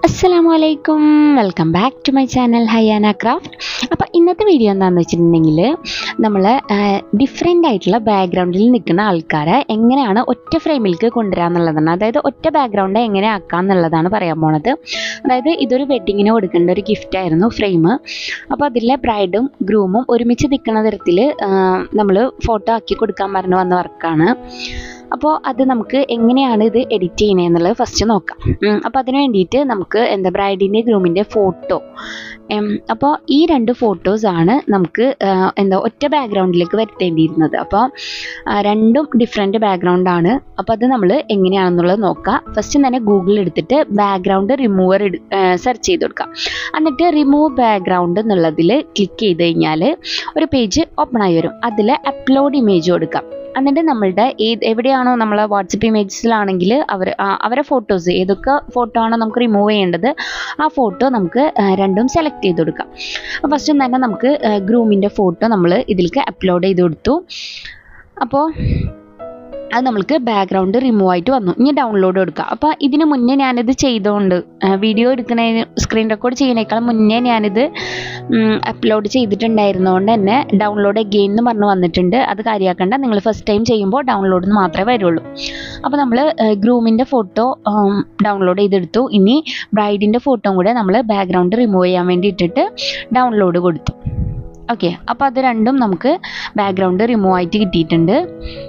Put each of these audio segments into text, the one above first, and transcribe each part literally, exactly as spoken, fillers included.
Assalamualaikum, welcome back to my channel Hayana Craft. അപ്പോൾ ഇന്നത്തെ video എന്താണെന്ന് വെച്ചിട്ടുണ്ടെങ്കിൽ നമ്മൾ ഡിഫറെൻ്റ് ആയിട്ടുള്ള ബാക്ക്ഗ്രൗണ്ടിൽ നിൽക്കുന്ന ആൾക്കാരെ എങ്ങനെയാണ് ഒറ്റ ഫ്രെയിമിലേക്ക് കൊണ്ടുവരാന്നുള്ളതാണ്. അതായത് ഒറ്റ ബാക്ക്ഗ്രൗണ്ട് എങ്ങനെ ആക്കാം എന്നുള്ളതാണ് പറയാൻ പോണത്. അതായത് ഇതൊരു വെഡ്ഡിങ്ങിന് കൊടുക്കേണ്ട ഒരു ഗിഫ്റ്റ് ആയിരുന്നു ഫ്രെയിം. അപ്പോൾ അതിലെ ബ്രൈഡും ഗ്രൂമും ഒരുമിച്ച് നിൽക്കുന്ന തരത്തിൽ നമ്മൾ ഫോട്ടോ ആക്കി കൊടുക്കാൻ പറഞ്ഞു വന്ന വർക്കാണ്. അപ്പോൾ അത് നമുക്ക് എങ്ങനെയാണ് ഇത് എഡിറ്റ് ചെയ്യുന്നതെന്നുള്ളത് ഫസ്റ്റ് നോക്കാം. അപ്പോൾ അതിന് വേണ്ടിയിട്ട് നമുക്ക് എന്താ ബ്രൈഡിൻ്റെ ഗ്രൂമിൻ്റെ ഫോട്ടോ, അപ്പോൾ ഈ രണ്ട് ഫോട്ടോസാണ് നമുക്ക് എന്താ ഒറ്റ ബാക്ക്ഗ്രൗണ്ടിലേക്ക് വരുത്തേണ്ടിയിരുന്നത്. അപ്പോൾ രണ്ടും ഡിഫറെൻറ്റ് ബാക്ക്ഗ്രൗണ്ടാണ്. അപ്പോൾ അത് നമ്മൾ എങ്ങനെയാണെന്നുള്ളത് നോക്കാം. ഫസ്റ്റ് തന്നെ ഗൂഗിളിൽ എടുത്തിട്ട് ബാക്ക്ഗ്രൗണ്ട് റിമൂവർ സെർച്ച് ചെയ്ത് കൊടുക്കാം. എന്നിട്ട് റിമൂവ് ബാക്ക്ഗ്രൗണ്ട് എന്നുള്ളതിൽ ക്ലിക്ക് ചെയ്ത് കഴിഞ്ഞാൽ ഒരു പേജ് ഓപ്പൺ ആയി വരും. അതിൽ അപ്ലോഡ് ഇമേജ് കൊടുക്കാം. എന്നിട്ട് നമ്മളുടെ ഏത് എവിടെയാണോ നമ്മൾ വാട്സപ്പ് ഇമേജസിലാണെങ്കിൽ അവർ അവരെ ഫോട്ടോസ് ഏതൊക്കെ ഫോട്ടോ ആണോ നമുക്ക് റിമൂവ് ചെയ്യേണ്ടത് ആ ഫോട്ടോ നമുക്ക് രണ്ടും സെലക്ട് ചെയ്ത് കൊടുക്കാം. ഫസ്റ്റ് തന്നെ നമുക്ക് ഗ്രൂമിൻ്റെ ഫോട്ടോ നമ്മൾ ഇതിലേക്ക് അപ്ലോഡ് ചെയ്ത് കൊടുത്തു. അപ്പോൾ അത് നമ്മൾക്ക് ബാക്ക്ഗ്രൗണ്ട് റിമൂവ് ആയിട്ട് വന്നു. ഇനി ഡൗൺലോഡ് കൊടുക്കുക. അപ്പോൾ ഇതിന് മുന്നേ ഞാനിത് ചെയ്തുകൊണ്ട് വീഡിയോ എടുക്കുന്നതിന് സ്ക്രീൻ റെക്കോർഡ് ചെയ്യുന്നതിനേക്കാൾ മുന്നേ ഞാനിത് അപ്ലോഡ് ചെയ്തിട്ടുണ്ടായിരുന്നതുകൊണ്ട് തന്നെ ഡൗൺലോഡ് അഗെയിൻ എന്ന് പറഞ്ഞ് വന്നിട്ടുണ്ട്. അത് കാര്യമാക്കേണ്ട, നിങ്ങൾ ഫസ്റ്റ് ടൈം ചെയ്യുമ്പോൾ ഡൗൺലോഡ് മാത്രമേ വരുള്ളൂ. അപ്പോൾ നമ്മൾ ഗ്രൂമിൻ്റെ ഫോട്ടോ ഡൗൺലോഡ് ചെയ്തെടുത്തു. ഇനി ബ്രൈഡിൻ്റെ ഫോട്ടോയും കൂടെ നമ്മൾ ബാക്ക്ഗ്രൗണ്ട് റിമൂവ് ചെയ്യാൻ വേണ്ടി ഇട്ടിട്ട് ഡൗൺലോഡ് കൊടുത്തു. ഓക്കെ, അപ്പോൾ അത് രണ്ടും നമുക്ക് ബാക്ക്ഗ്രൗണ്ട് റിമൂവ് ആയിട്ട് കിട്ടിയിട്ടുണ്ട്.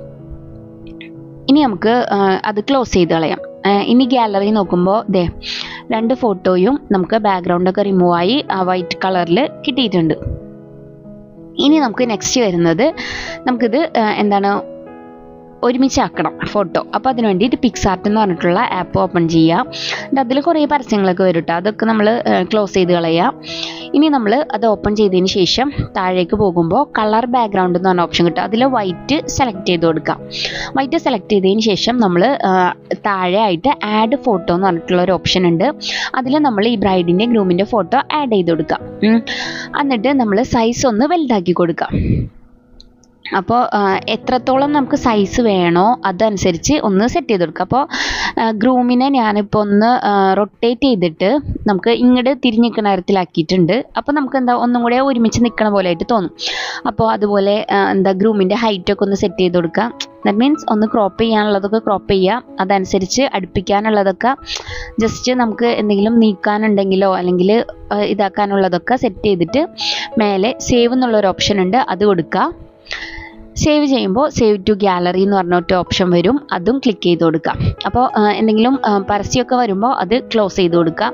ഇനി നമുക്ക് അത് ക്ലോസ് ചെയ്ത് കളയാം. ഇനി ഗാലറി നോക്കുമ്പോൾ ദേ രണ്ട് ഫോട്ടോയും നമുക്ക് ബാക്ക്ഗ്രൗണ്ടൊക്കെ റിമൂവ് ആയി ആ വൈറ്റ് കളറിൽ കിട്ടിയിട്ടുണ്ട്. ഇനി നമുക്ക് നെക്സ്റ്റ് വരുന്നത് നമുക്കിത് എന്താണ് ഒരുമിച്ചാക്കണം ഫോട്ടോ. അപ്പോൾ അതിന് വേണ്ടിയിട്ട് പിക്സാർട്ട് എന്ന് പറഞ്ഞിട്ടുള്ള ആപ്പ് ഓപ്പൺ ചെയ്യാം. അതിൽ കുറേ പരസ്യങ്ങളൊക്കെ വരും കേട്ടോ. അതൊക്കെ നമ്മൾ ക്ലോസ് ചെയ്ത് കളയാം. ഇനി നമ്മൾ അത് ഓപ്പൺ ചെയ്തതിന് ശേഷം താഴേക്ക് പോകുമ്പോൾ കളർ ബാക്ക്ഗ്രൗണ്ട് എന്ന് പറഞ്ഞ ഓപ്ഷൻ കിട്ടും. അതിൽ വൈറ്റ് സെലക്ട് ചെയ്ത് കൊടുക്കാം. വൈറ്റ് സെലക്ട് ചെയ്തതിന് ശേഷം നമ്മൾ താഴെ ആയിട്ട് ആഡ് ഫോട്ടോ എന്ന് പറഞ്ഞിട്ടുള്ള ഒരു ഓപ്ഷൻ ഉണ്ട്. അതിൽ നമ്മൾ ഈ ബ്രൈഡിൻ്റെ ഗ്രൂമിൻ്റെ ഫോട്ടോ ആഡ് ചെയ്ത് കൊടുക്കാം. എന്നിട്ട് നമ്മൾ സൈസ് ഒന്ന് വലുതാക്കി കൊടുക്കാം. അപ്പോൾ എത്രത്തോളം നമുക്ക് സൈസ് വേണോ അതനുസരിച്ച് ഒന്ന് സെറ്റ് ചെയ്ത് കൊടുക്കുക. അപ്പോൾ ഗ്രൂമിനെ ഞാനിപ്പോൾ ഒന്ന് റൊട്ടേറ്റ് ചെയ്തിട്ട് നമുക്ക് ഇങ്ങോട്ട് തിരിഞ്ഞിരിക്കുന്ന തരത്തിലാക്കിയിട്ടുണ്ട്. അപ്പോൾ നമുക്ക് എന്താ ഒന്നും കൂടെ ഒരുമിച്ച് നിൽക്കണ പോലെ ആയിട്ട് തോന്നും. അപ്പോൾ അതുപോലെ എന്താ ഗ്രൂമിൻ്റെ ഹൈറ്റൊക്കെ ഒന്ന് സെറ്റ് ചെയ്ത് കൊടുക്കുക. ദാറ്റ് മീൻസ് ഒന്ന് ക്രോപ്പ് ചെയ്യാനുള്ളതൊക്കെ ക്രോപ്പ് ചെയ്യാം. അതനുസരിച്ച് അടുപ്പിക്കാനുള്ളതൊക്കെ ജസ്റ്റ് നമുക്ക് എന്തെങ്കിലും നീക്കാനുണ്ടെങ്കിലോ അല്ലെങ്കിൽ ഇതാക്കാനുള്ളതൊക്കെ സെറ്റ് ചെയ്തിട്ട് മേലെ സേവ് എന്നുള്ളൊരു ഓപ്ഷൻ ഉണ്ട്, അത് കൊടുക്കുക. സേവ് ചെയ്യുമ്പോൾ സേവ് ടു ഗാലറി എന്ന് പറഞ്ഞ ഒറ്റ ഓപ്ഷൻ വരും, അതും ക്ലിക്ക് ചെയ്ത് കൊടുക്കുക. അപ്പോൾ എന്തെങ്കിലും പരസ്യമൊക്കെ വരുമ്പോൾ അത് ക്ലോസ് ചെയ്ത് കൊടുക്കുക.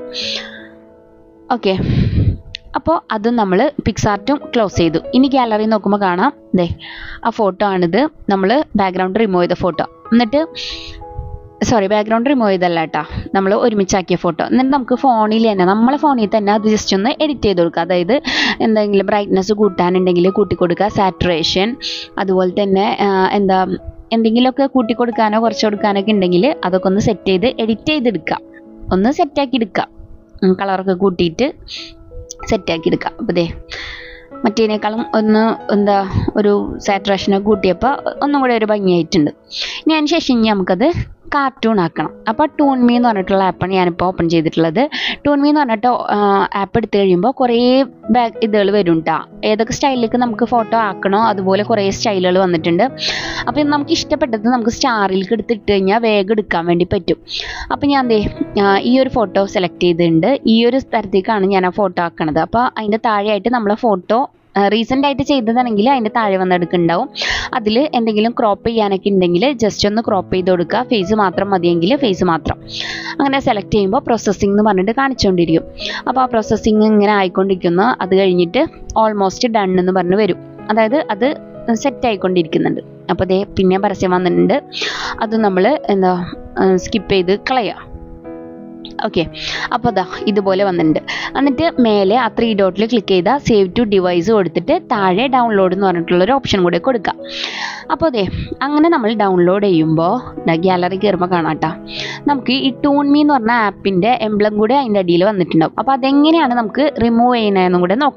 ഓക്കെ, അപ്പോൾ അതും നമ്മൾ പിക്സാർട്ടും ക്ലോസ് ചെയ്തു. ഇനി ഗാലറി നോക്കുമ്പോൾ കാണാം ദേ ആ ഫോട്ടോ ആണിത്, നമ്മൾ ബാക്ക്ഗ്രൗണ്ട് റിമൂവ് ചെയ്ത ഫോട്ടോ. എന്നിട്ട് സോറി ബാക്ക്ഗ്രൗണ്ട് റിമൂവ് ചെയ്തല്ല കേട്ടോ, നമ്മൾ ഒരുമിച്ചാക്കിയ ഫോട്ടോ. എന്നിട്ട് നമുക്ക് ഫോണിൽ തന്നെ നമ്മളെ ഫോണിൽ തന്നെ അത് ജസ്റ്റ് ഒന്ന് എഡിറ്റ് ചെയ്ത് കൊടുക്കുക. അതായത് എന്തെങ്കിലും ബ്രൈറ്റ്നസ് കൂട്ടാനുണ്ടെങ്കിൽ കൂട്ടിക്കൊടുക്കുക, സാറ്റുറേഷൻ, അതുപോലെ തന്നെ എന്താ എന്തെങ്കിലുമൊക്കെ കൂട്ടിക്കൊടുക്കാനോ കുറച്ച് കൊടുക്കാനൊക്കെ ഉണ്ടെങ്കിൽ അതൊക്കെ ഒന്ന് സെറ്റ് ചെയ്ത് എഡിറ്റ് ചെയ്തെടുക്കുക, ഒന്ന് സെറ്റാക്കി എടുക്കുക. കളറൊക്കെ കൂട്ടിയിട്ട് സെറ്റാക്കി എടുക്കുക. അപ്പോൾ ദേ മറ്റേതിനേക്കാളും ഒന്ന് എന്താ ഒരു സാറ്റുറേഷനൊക്കെ കൂട്ടിയപ്പോൾ ഒന്നും കൂടെ ഒരു ഭംഗിയായിട്ടുണ്ട്. ഇനി അതിന് ശേഷം ഇനി നമുക്കത് കാർട്ടൂൺ ആക്കണം. അപ്പോൾ ടൂൺ മീ എന്ന് പറഞ്ഞിട്ടുള്ള ആപ്പാണ് ഞാനിപ്പോൾ ഓപ്പൺ ചെയ്തിട്ടുള്ളത്. ടൂൺ മീ എന്ന് പറഞ്ഞിട്ട് ആപ്പ് എടുത്തു കഴിയുമ്പോൾ കുറേ ബാക്ക് ഇതുകൾ വരും കേട്ടോ. ഏതൊക്കെ സ്റ്റൈലിലേക്ക് നമുക്ക് ഫോട്ടോ ആക്കണോ അതുപോലെ കുറേ സ്റ്റൈലുകൾ വന്നിട്ടുണ്ട്. അപ്പോൾ നമുക്ക് ഇഷ്ടപ്പെട്ടത് നമുക്ക് സ്റ്റാറിലേക്ക് എടുത്തിട്ട് കഴിഞ്ഞാൽ വേഗം എടുക്കാൻ വേണ്ടി പറ്റും. അപ്പോൾ ഞാൻ ദേ ഈ ഒരു ഫോട്ടോ സെലക്ട് ചെയ്തിട്ടുണ്ട്. ഈ ഒരു സ്ഥലത്തേക്കാണ് ഞാൻ ആ ഫോട്ടോ ആക്കണത്. അപ്പോൾ അതിൻ്റെ താഴെയായിട്ട് നമ്മളെ ഫോട്ടോ റീസെൻ്റ് ആയിട്ട് ചെയ്തതാണെങ്കിൽ അതിൻ്റെ താഴെ വന്ന് എടുക്കുന്നുണ്ടാവും. അതിൽ എന്തെങ്കിലും ക്രോപ്പ് ചെയ്യാനൊക്കെ ഉണ്ടെങ്കിൽ ജസ്റ്റ് ഒന്ന് ക്രോപ്പ് ചെയ്ത് കൊടുക്കുക. ഫേസ് മാത്രം മതിയെങ്കിൽ ഫേസ് മാത്രം. അങ്ങനെ സെലക്ട് ചെയ്യുമ്പോൾ പ്രോസസ്സിംഗ് എന്ന് പറഞ്ഞിട്ട് കാണിച്ചുകൊണ്ടിരിക്കും. അപ്പോൾ ആ പ്രോസസ്സിങ് ഇങ്ങനെ ആയിക്കൊണ്ടിരിക്കുന്നു. അത് കഴിഞ്ഞിട്ട് ഓൾമോസ്റ്റ് ഡൺ എന്ന് പറഞ്ഞ് വരും. അതായത് അത് സെറ്റ് ആയിക്കൊണ്ടിരിക്കുന്നുണ്ട്. അപ്പോൾ അതേ പിന്നെ പരസ്യം വന്നിട്ടുണ്ട്, അത് നമ്മൾ എന്താ സ്കിപ്പ് ചെയ്ത് കളയുക. ഓക്കെ, അപ്പോൾ അതാ ഇതുപോലെ വന്നിട്ടുണ്ട്. എന്നിട്ട് മേലെ ആ ത്രീ ഡോട്ടിൽ ക്ലിക്ക് ചെയ്താൽ സേവ് ടു ഡിവൈസ് കൊടുത്തിട്ട് താഴെ ഡൗൺലോഡ് എന്ന് പറഞ്ഞിട്ടുള്ളൊരു ഓപ്ഷൻ കൂടെ കൊടുക്കുക. അപ്പോൾ അതെ അങ്ങനെ നമ്മൾ ഡൗൺലോഡ് ചെയ്യുമ്പോൾ ഗാലറി കയറുമ്പോൾ കാണാം കേട്ടോ, നമുക്ക് ഈ ടൂൺ മീ എന്ന് പറഞ്ഞ ആപ്പിൻ്റെ എംബ്ലം കൂടെ അതിൻ്റെ അടിയിൽ വന്നിട്ടുണ്ടാവും. അപ്പോൾ അതെങ്ങനെയാണ് നമുക്ക് റിമൂവ് ചെയ്യുന്നതെന്നും കൂടെ നോക്കണം.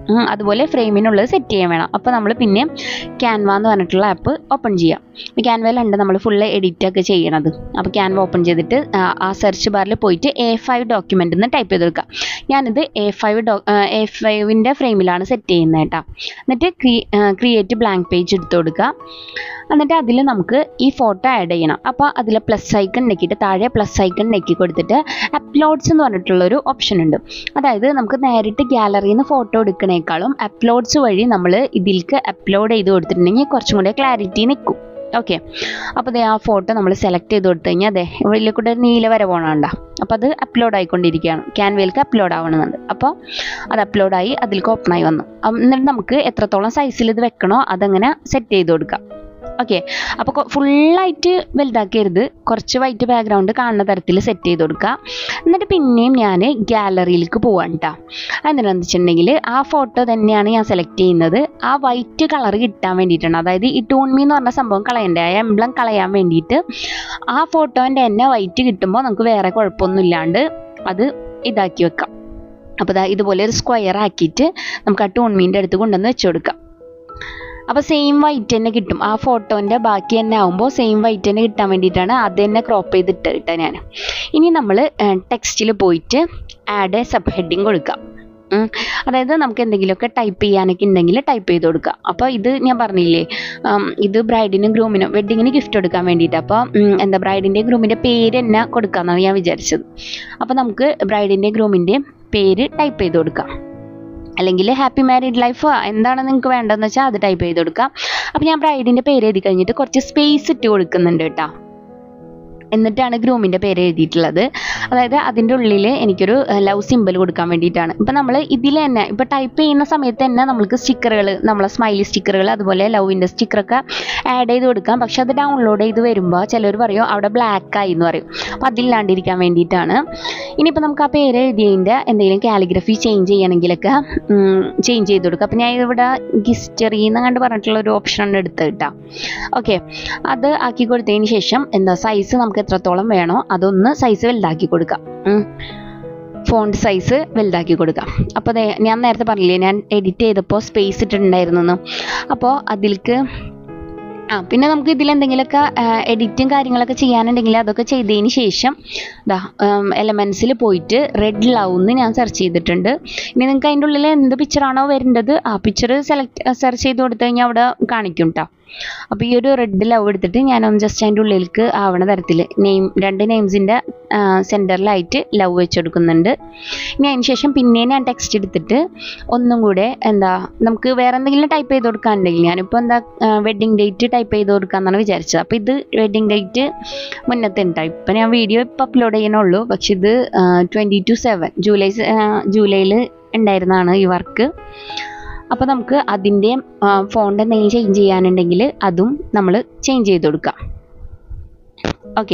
അതുപോലെ ഫ്രെയിമിനുള്ളത് സെറ്റ് ചെയ്യാൻ വേണം. അപ്പോൾ നമ്മൾ പിന്നെ ക്യാൻവ എന്ന് പറഞ്ഞിട്ടുള്ള ആപ്പ് ഓപ്പൺ ചെയ്യാം. ക്യാൻവയിലുണ്ട് നമ്മൾ ഫുള്ള് എഡിറ്റൊക്കെ ചെയ്യണത്. അപ്പോൾ ക്യാൻവ ഓപ്പൺ ചെയ്തിട്ട് ആ സെർച്ച് ബാറിൽ പോയിട്ട് എ ഫൈവ് ഡോക്യുമെൻ്റ് എന്ന് ടൈപ്പ് ചെയ്ത് കൊടുക്കുക. ഞാനിത് എ ഫൈവ് ഡോ എ ഫൈവിൻ്റെ ഫ്രെയിമിലാണ് സെറ്റ് ചെയ്യുന്നത് കേട്ടോ. എന്നിട്ട് ക്രീ ക്രിയേറ്റ് ബ്ലാങ്ക് പേജ് എടുത്ത് കൊടുക്കുക. എന്നിട്ട് അതിൽ നമുക്ക് ഈ ഫോട്ടോ ആഡ് ചെയ്യണം. അപ്പോൾ അതിൽ പ്ലസ് ഐക്കൺ നെക്കിയിട്ട് താഴെ പ്ലസ് ഐക്കൺ നെക്കി കൊടുത്തിട്ട് അപ്ലോഡ്സ് എന്ന് പറഞ്ഞിട്ടുള്ളൊരു ഓപ്ഷൻ ഉണ്ട്. അതായത് നമുക്ക് നേരിട്ട് ഗ്യാലറിയിൽ നിന്ന് ഫോട്ടോ എടുക്കണേക്കാളും അപ്ലോഡ്സ് വഴി നമ്മൾ ഇതിലേക്ക് അപ്ലോഡ് ചെയ്ത് കൊടുത്തിട്ടുണ്ടെങ്കിൽ കുറച്ചും കൂടെ ക്ലാരിറ്റി നിൽക്കും. ഓക്കെ, അപ്പോൾ അതേ ആ ഫോട്ടോ നമ്മൾ സെലക്ട് ചെയ്ത് കൊടുത്തു കഴിഞ്ഞാൽ അതെ ഇതിൽ കൂടെ നീല വര പോകണണ്ട. അപ്പോൾ അത് അപ്ലോഡ് ആയിക്കൊണ്ടിരിക്കുകയാണ്. ക്യാൻവയിലേക്ക് അപ്ലോഡ് ആവണമെന്നുണ്ട്. അപ്പോൾ അത് അപ്ലോഡായി അതിലേക്ക് ഓപ്പണായി വന്നു. എന്നിട്ട് നമുക്ക് എത്രത്തോളം സൈസിൽ ഇത് വെക്കണോ അതങ്ങനെ സെറ്റ് ചെയ്ത് കൊടുക്കാം. ഓക്കെ, അപ്പോൾ ഫുള്ളായിട്ട് വലുതാക്കരുത്, കുറച്ച് വൈറ്റ് ബാക്ക്ഗ്രൗണ്ട് കാണുന്ന തരത്തിൽ സെറ്റ് ചെയ്ത് കൊടുക്കുക. എന്നിട്ട് പിന്നെയും ഞാൻ ഗ്യാലറിയിലേക്ക് പോവാണ് കേട്ടോ. അതെന്താണെന്ന് വെച്ചിട്ടുണ്ടെങ്കിൽ ആ ഫോട്ടോ തന്നെയാണ് ഞാൻ സെലക്ട് ചെയ്യുന്നത്. ആ വൈറ്റ് കളർ കിട്ടാൻ വേണ്ടിയിട്ടാണ്. അതായത് ഈ ടൂൺ മീ എന്ന് പറഞ്ഞ സംഭവം കളയണ്ടേ, ആ എംബ്ലം കളയാൻ വേണ്ടിയിട്ട് ആ ഫോട്ടോൻ്റെ തന്നെ വൈറ്റ് കിട്ടുമ്പോൾ നമുക്ക് വേറെ കുഴപ്പമൊന്നും ഇല്ലാണ്ട് അത് ഇതാക്കി വെക്കാം. അപ്പോൾ ഇതുപോലെ ഒരു സ്ക്വയർ ആക്കിയിട്ട് നമുക്ക് ആ ടൂൺ മീൻ്റെ അടുത്ത് കൊണ്ടുവന്ന് വെച്ച് കൊടുക്കാം. അപ്പോൾ സെയിം വൈറ്റ് തന്നെ കിട്ടും. ആ ഫോട്ടോൻ്റെ ബാക്കി തന്നെ ആകുമ്പോൾ സെയിം വൈറ്റ് തന്നെ കിട്ടാൻ വേണ്ടിയിട്ടാണ് അത് തന്നെ ക്രോപ്പ് ചെയ്തിട്ട് ഇട്ടാൽ ഞാൻ. ഇനി നമ്മൾ ടെക്സ്റ്റിൽ പോയിട്ട് ആഡ് സബ് ഹെഡിങ് കൊടുക്കാം. അതായത് നമുക്ക് എന്തെങ്കിലുമൊക്കെ ടൈപ്പ് ചെയ്യാനൊക്കെ ഉണ്ടെങ്കിൽ ടൈപ്പ് ചെയ്ത് കൊടുക്കുക. അപ്പോൾ ഇത് ഞാൻ പറഞ്ഞില്ലേ, ഇത് ബ്രൈഡിനും ഗ്രൂമിനും വെഡ്ഡിങ്ങിന് ഗിഫ്റ്റ് കൊടുക്കാൻ വേണ്ടിയിട്ട്. അപ്പോൾ എന്താ ബ്രൈഡിൻ്റെയും ഗ്രൂമിൻ്റെ പേര് തന്നെ കൊടുക്കാമെന്നാണ് ഞാൻ വിചാരിച്ചത്. അപ്പോൾ നമുക്ക് ബ്രൈഡിൻ്റെയും ഗ്രൂമിൻ്റെയും പേര് ടൈപ്പ് ചെയ്ത് കൊടുക്കാം. അല്ലെങ്കിൽ ഹാപ്പി മാരീഡ് ലൈഫ് എന്താണ് നിങ്ങൾക്ക് വേണ്ടതെന്ന് വെച്ചാൽ അത് ടൈപ്പ് ചെയ്ത് കൊടുക്കാം. അപ്പോൾ ഞാൻ ബ്രൈഡിൻ്റെ പേര് എഴുതി കഴിഞ്ഞിട്ട് കുറച്ച് സ്പേസ് ഇട്ട് കൊടുക്കുന്നുണ്ട് കേട്ടോ. എന്നിട്ടാണ് ഗ്രൂമിൻ്റെ പേര് എഴുതിയിട്ടുള്ളത്. അതായത് അതിൻ്റെ ഉള്ളിൽ എനിക്കൊരു ലവ് സിമ്പിൾ കൊടുക്കാൻ വേണ്ടിയിട്ടാണ്. ഇപ്പം നമ്മൾ ഇതിൽ തന്നെ ഇപ്പോൾ ടൈപ്പ് ചെയ്യുന്ന സമയത്ത് തന്നെ നമുക്ക് സ്റ്റിക്കറുകൾ, നമ്മളെ സ്മൈലി സ്റ്റിക്കറുകൾ അതുപോലെ ലവിൻ്റെ സ്റ്റിക്കറൊക്കെ ആഡ് ചെയ്ത് കൊടുക്കാം. പക്ഷെ അത് ഡൗൺലോഡ് ചെയ്ത് വരുമ്പോൾ ചിലർ പറയും അവിടെ ബ്ലാക്ക് ആയി എന്ന് പറയും. അപ്പോൾ അതില്ലാണ്ടിരിക്കാൻ വേണ്ടിയിട്ടാണ്. ഇനിയിപ്പോൾ നമുക്ക് ആ പേര് എഴുതിയതിൻ്റെ എന്തെങ്കിലും കാലിഗ്രഫി ചേഞ്ച് ചെയ്യണമെങ്കിലൊക്കെ ചേഞ്ച് ചെയ്ത് കൊടുക്കുക. അപ്പോൾ ഞാൻ ഇവിടെ ഹിസ്റ്ററി എന്ന് കണ്ട് പറഞ്ഞിട്ടുള്ള ഒരു ഓപ്ഷനാണ് എടുത്തത് കേട്ടോ. ഓക്കെ, അത് ആക്കി കൊടുത്തതിന് ശേഷം എന്താ സൈസ് നമുക്ക് എത്രത്തോളം വേണോ അതൊന്ന് സൈസ് വലുതാക്കി കൊടുക്കാം. ഫോണ്ട് സൈസ് വലുതാക്കി കൊടുക്കാം. അപ്പോൾ അതെ ഞാൻ നേരത്തെ പറഞ്ഞില്ലേ ഞാൻ എഡിറ്റ് ചെയ്തപ്പോൾ സ്പേസ് ഇട്ടിട്ടുണ്ടായിരുന്നു. അപ്പോൾ അതിലേക്ക് ആ പിന്നെ നമുക്ക് ഇതിലെന്തെങ്കിലുമൊക്കെ എഡിറ്റും കാര്യങ്ങളൊക്കെ ചെയ്യാനുണ്ടെങ്കിൽ അതൊക്കെ ചെയ്തതിന് ശേഷം ദാ എലമെൻസിൽ പോയിട്ട് റെഡ് ലവ് എന്ന് ഞാൻ സെർച്ച് ചെയ്തിട്ടുണ്ട്. ഇനി നിങ്ങൾക്ക് അതിൻ്റെ ഉള്ളിൽ എന്ത് പിക്ചറാണോ വരേണ്ടത് ആ പിക്ചർ സെലക്ട് സെർച്ച് ചെയ്ത് കൊടുത്തു കഴിഞ്ഞാൽ അവിടെ കാണിക്കും കേട്ടോ. അപ്പോൾ ഈ ഒരു റെഡ് ലവ് എടുത്തിട്ട് ഞാനൊന്ന് ജസ്റ്റ് അതിൻ്റെ ഉള്ളിലേക്ക് ആവണ തരത്തിൽ നെയിം രണ്ട് നെയിംസിൻ്റെ സെൻറ്ററിലായിട്ട് ലവ് വെച്ചെടുക്കുന്നുണ്ട്. ഇനി അതിന് ശേഷം പിന്നെ ഞാൻ ടെക്സ്റ്റ് എടുത്തിട്ട് ഒന്നും കൂടെ എന്താ നമുക്ക് വേറെ എന്തെങ്കിലും ടൈപ്പ് ചെയ്ത് കൊടുക്കാനുണ്ടെങ്കിൽ ഞാനിപ്പോൾ എന്താ വെഡ്ഡിങ് ഡേറ്റ് ടൈപ്പ് ചെയ്ത് കൊടുക്കാമെന്നാണ് വിചാരിച്ചത്. അപ്പോൾ ഇത് വെഡ്ഡിങ് ഡേറ്റ് മുന്നത്തെ ഉണ്ടായി. ഇപ്പം ഞാൻ വീഡിയോ ഇപ്പോൾ അപ്ലോഡ് ചെയ്യണുള്ളൂ. പക്ഷെ ഇത് ട്വൻറ്റി ടു സെവൻ ജൂലൈ ജൂലൈയിൽ ഉണ്ടായിരുന്നതാണ് ഈ വർക്ക്. അപ്പോൾ നമുക്ക് അതിൻ്റെ ഫോണ്ട് എന്തെങ്കിലും ചേഞ്ച് ചെയ്യാനുണ്ടെങ്കിൽ അതും നമ്മൾ ചേഞ്ച് ചെയ്ത് കൊടുക്കാം. ഓക്കെ,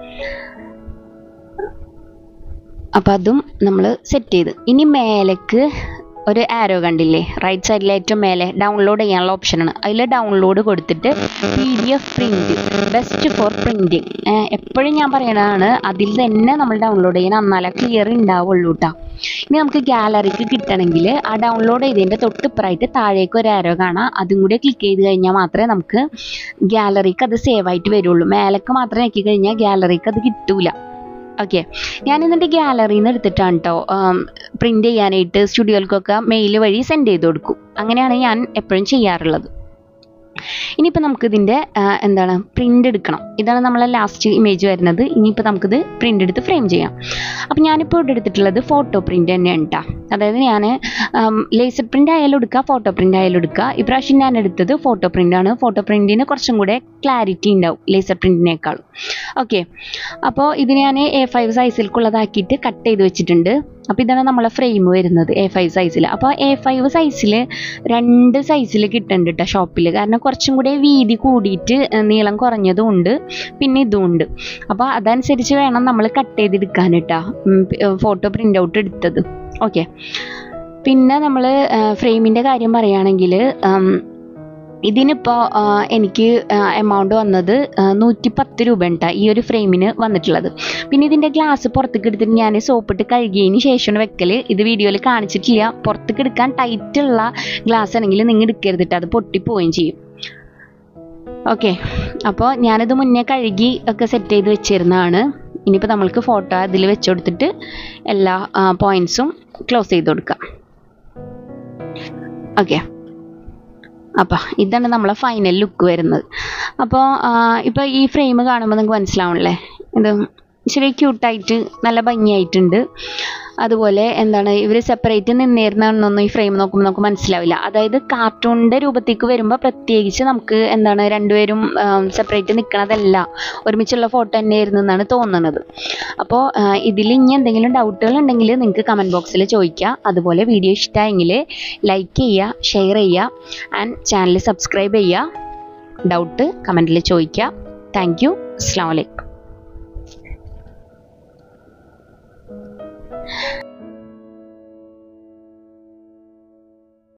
അപ്പോൾ അതും നമ്മൾ സെറ്റ് ചെയ്ത് ഇനി മേലേക്ക് ഒരു ആരോ കണ്ടില്ലേ റൈറ്റ് സൈഡിൽ ഏറ്റവും മേലെ ഡൗൺലോഡ് ചെയ്യാനുള്ള ഓപ്ഷനാണ്. അതിൽ ഡൗൺലോഡ് കൊടുത്തിട്ട് P D F print best for printing എപ്പോഴും ഞാൻ പറയണതാണ്. അതിൽ തന്നെ നമ്മൾ ഡൗൺലോഡ് ചെയ്യണം, എന്നാലേ ക്ലിയർ ഉണ്ടാവുള്ളൂ കേട്ടോ. ഇനി നമുക്ക് ഗാലറിക്ക് കിട്ടണമെങ്കിൽ ആ ഡൗൺലോഡ് ചെയ്തതിൻ്റെ തൊട്ടിപ്പുറമായിട്ട് താഴേക്ക് ഒരു ആരോ കാണാം. അതും കൂടി ക്ലിക്ക് ചെയ്ത് കഴിഞ്ഞാൽ മാത്രമേ നമുക്ക് ഗാലറിക്ക് അത് സേവ് ആയിട്ട് വരുള്ളൂ. മേലേക്ക് മാത്രം നോക്കി കഴിഞ്ഞാൽ ഗാലറിക്ക് അത് കിട്ടൂല. ഓക്കെ, ഞാൻ എന്നിട്ട് ഗാലറിയിൽ നിന്ന് എടുത്തിട്ടാണ് കേട്ടോ പ്രിൻ്റ് ചെയ്യാനായിട്ട് സ്റ്റുഡിയോയിലേക്കൊക്കെ മെയിൽ വഴി സെൻഡ് ചെയ്ത് കൊടുക്കും. അങ്ങനെയാണ് ഞാൻ എപ്പോഴും ചെയ്യാറുള്ളത്. ഇനിയിപ്പോൾ നമുക്കിതിൻ്റെ എന്താണ് പ്രിൻ്റ് എടുക്കണം. ഇതാണ് നമ്മളെ ലാസ്റ്റ് ഇമേജ് വരുന്നത്. ഇനിയിപ്പോൾ നമുക്കിത് പ്രിൻ്റ് എടുത്ത് ഫ്രെയിം ചെയ്യാം. അപ്പോൾ ഞാനിപ്പോൾ ഇവിടെ എടുത്തിട്ടുള്ളത് ഫോട്ടോ പ്രിൻ്റ് തന്നെയാണ് കേട്ടോ. അതായത് ഞാൻ ലേസർ പ്രിൻ്റ് ആയാലും എടുക്കുക, ഫോട്ടോ പ്രിൻ്റ് ആയാലും എടുക്കുക. ഇപ്രാവശ്യം ഞാൻ എടുത്തത് ഫോട്ടോ പ്രിൻ്റാണ്. ഫോട്ടോ പ്രിൻറ്റിന് കുറച്ചും കൂടെ ക്ലാരിറ്റി ഉണ്ടാവും ലേസർ പ്രിൻറ്റിനേക്കാളും. ഓക്കെ, അപ്പോൾ ഇത് ഞാൻ എ ഫൈവ് സൈസിലേക്കുള്ളതാക്കിയിട്ട് കട്ട് ചെയ്ത് വെച്ചിട്ടുണ്ട്. അപ്പോൾ ഇതാണ് നമ്മളെ ഫ്രെയിം വരുന്നത് എ ഫൈവ് സൈസിൽ. അപ്പോൾ എ ഫൈവ് സൈസിൽ രണ്ട് സൈസിൽ കിട്ടുന്നുണ്ട് കേട്ടോ ഷോപ്പിൽ. കാരണം കുറച്ചും കൂടെ വീതി കൂടിയിട്ട് നീളം കുറഞ്ഞതും ഉണ്ട്, പിന്നെ ഇതും ഉണ്ട്. അപ്പോൾ അതനുസരിച്ച് വേണം നമ്മൾ കട്ട് ചെയ്തെടുക്കാൻ കേട്ടോ ഫോട്ടോ പ്രിൻ്റ് ഔട്ട് എടുത്തത്. ഓക്കെ, പിന്നെ നമ്മൾ ഫ്രെയിമിൻ്റെ കാര്യം പറയുകയാണെങ്കിൽ ഇതിനിപ്പോൾ എനിക്ക് എമൗണ്ട് വന്നത് നൂറ്റി പത്ത് രൂപ ഉണ്ടാ ഈ ഒരു ഫ്രെയിമിന് വന്നിട്ടുള്ളത്. പിന്നെ ഇതിൻ്റെ ഗ്ലാസ് പുറത്തേക്ക് എടുത്തിട്ട് ഞാൻ സോപ്പിട്ട് കഴുകിയതിന് ശേഷമാണ് വെക്കൽ. ഇത് വീഡിയോയിൽ കാണിച്ചിട്ടില്ല. പുറത്തേക്ക് എടുക്കാൻ ടൈറ്റുള്ള ഗ്ലാസ് ആണെങ്കിൽ നിങ്ങൾ എടുക്കരുതിട്ട്, അത് പൊട്ടിപ്പോവുകയും ചെയ്യും. ഓക്കെ, അപ്പോൾ ഞാനിത് മുന്നേ കഴുകി ഒക്കെ സെറ്റ് ചെയ്ത് വെച്ചിരുന്നതാണ്. ഇനിയിപ്പോൾ നമ്മൾക്ക് ഫോട്ടോ അതിൽ വെച്ച് കൊടുത്തിട്ട് എല്ലാ പോയിൻറ്റ്സും ക്ലോസ് ചെയ്ത് കൊടുക്കാം. ഓക്കെ, അപ്പോൾ ഇതാണ് നമ്മളെ ഫൈനൽ ലുക്ക് വരുന്നത്. അപ്പോൾ ഇപ്പോൾ ഈ ഫ്രെയിം കാണുമ്പോൾ നിങ്ങൾക്ക് മനസ്സിലാവണല്ലേ, ഇത് ഇച്ചിരി ക്യൂട്ടായിട്ട് നല്ല ഭംഗിയായിട്ടുണ്ട്. അതുപോലെ എന്താണ് ഇവർ സെപ്പറേറ്റ് നിന്നിരുന്നൊന്നും ഈ ഫ്രെയിം നോക്കുമ്പോൾ നമുക്ക് മനസ്സിലാവില്ല. അതായത് കാർട്ടൂണിൻ്റെ രൂപത്തേക്ക് വരുമ്പോൾ പ്രത്യേകിച്ച് നമുക്ക് എന്താണ് രണ്ടുപേരും സെപ്പറേറ്റ് നിൽക്കണതല്ല, ഒരുമിച്ചുള്ള ഫോട്ടോ തന്നെയായിരുന്നു എന്നാണ് തോന്നുന്നത്. അപ്പോൾ ഇതിൽ ഇനി എന്തെങ്കിലും ഡൗട്ടുകൾ ഉണ്ടെങ്കിൽ നിങ്ങൾക്ക് കമൻറ്റ് ബോക്സിൽ ചോദിക്കുക. അതുപോലെ വീഡിയോ ഇഷ്ടമായെങ്കിൽ ലൈക്ക് ചെയ്യുക, ഷെയർ ചെയ്യുക, ആൻഡ് ചാനൽ സബ്സ്ക്രൈബ് ചെയ്യുക. ഡൗട്ട് കമൻറ്റിൽ ചോദിക്കുക. Thank you. അസ്സലാമു അലൈക്കും.